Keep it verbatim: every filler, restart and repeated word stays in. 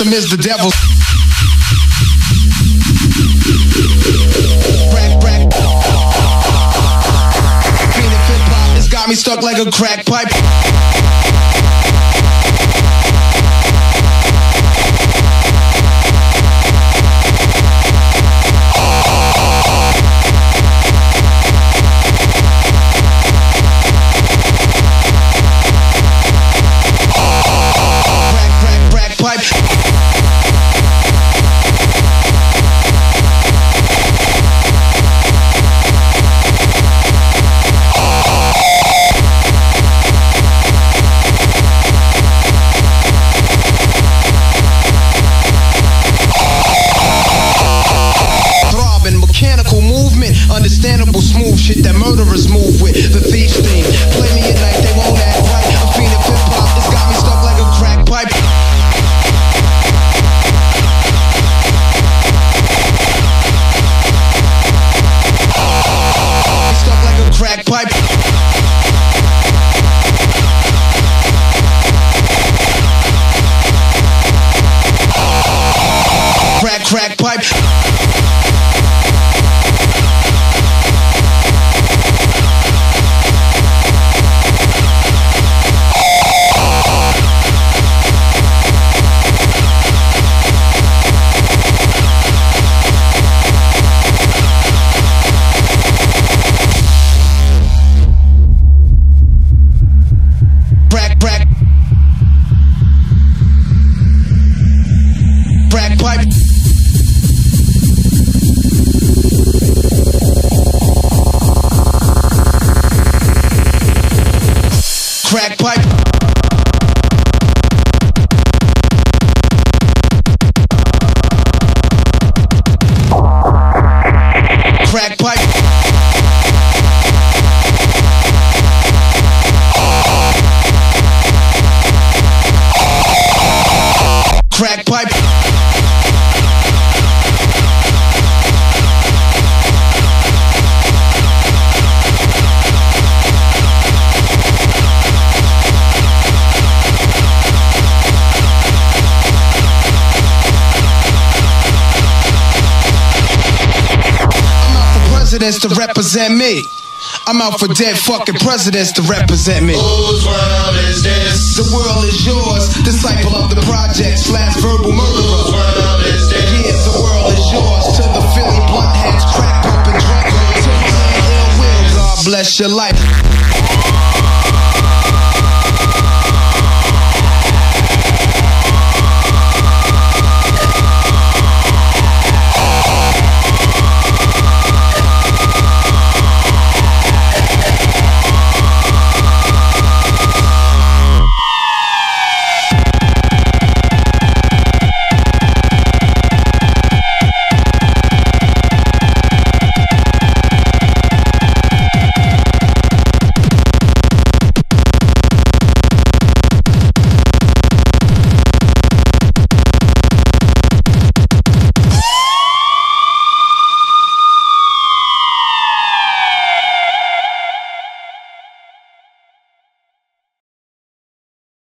system is the devil. Crack, crack. Being a hip hop, it's got me stuck like a crack pipe. Understandable smooth shit that murderers move with. The thieves theme. Play me at night, they won't act right. A fiend of hip hop, it's got me stuck like a crack pipe. Stuck like a crack pipe. Crack, crack pipe. Crack pipe. Crack pipe. Crack pipe. Crack pipe. To represent me. I'm out for dead fucking presidents to represent me. Whose world is this? The world is yours. Disciple of the project slash verbal murderer. Whose world is this? Yeah, the world is yours. To the Philly blunt heads, crack pumping drunk. To my man Ill Will, God bless your life.